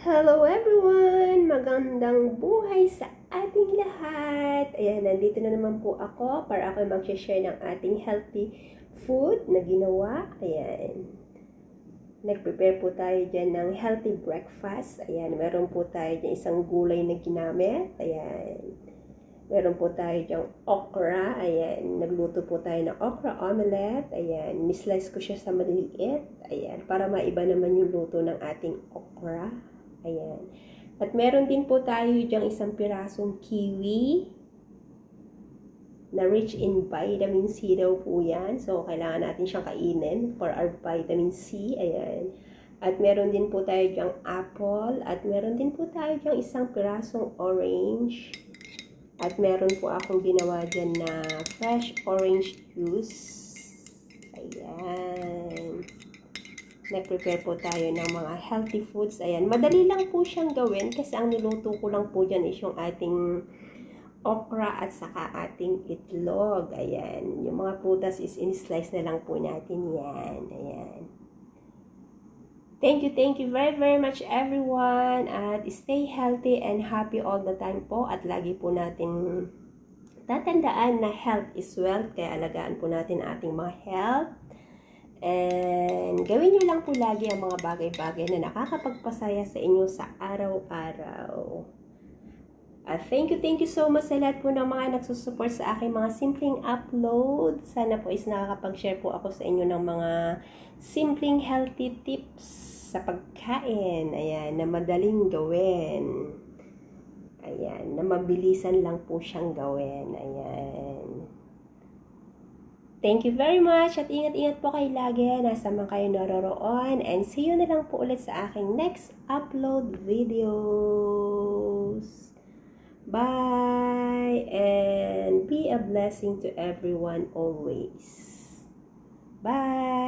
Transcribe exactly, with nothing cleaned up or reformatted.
Hello everyone! Magandang buhay sa ating lahat! Ayan, nandito na naman po ako para ako mag-share ng ating healthy food na ginawa. Ayan. Nag-prepare po tayo dyan ng healthy breakfast. Ayan, meron po tayo dyan isang gulay na ginamit. Ayan. Meron po tayo dyan okra. Ayan, nagluto po tayo ng okra omelette. Ayan, nislice ko siya sa maliit. Ayan, para maiba naman yung luto ng ating okra. Ayan. At meron din po tayo diyang isang pirasong kiwi na rich in vitamin C daw po yan. So, kailangan natin siyang kainin for our vitamin C. Ayan. At meron din po tayo diyang apple. At meron din po tayo diyang isang pirasong orange. At meron po akong ginawa dyan na fresh orange juice. Ayan. Nag-prepare po tayo ng mga healthy foods. Ayan, madali lang po siyang gawin kasi ang niluto ko lang po dyan is yung ating okra at saka ating itlog. Ayan, yung mga prutas is in-slice na lang po natin yan. Ayan. Thank you, thank you very, very much everyone. At stay healthy and happy all the time po. At lagi po natin tatandaan na health is wealth. Kaya alagaan po natin ating mga health. And gawin nyo lang po lagi ang mga bagay-bagay na nakakapagpasaya sa inyo sa araw-araw. Uh, thank you, thank you so much sa lahat po ng mga nagsusupport sa aking mga simpleng upload. Sana po is nakakapag-share po ako sa inyo ng mga simpleng healthy tips sa pagkain. Ayan, na madaling gawin. Ayan, na mabilisan lang po siyang gawin. Ayan. Thank you very much at ingat-ingat po kayo lagi. Nasa man kayo naroroon. And see you na lang po ulit sa aking next upload videos. Bye! And be a blessing to everyone always. Bye!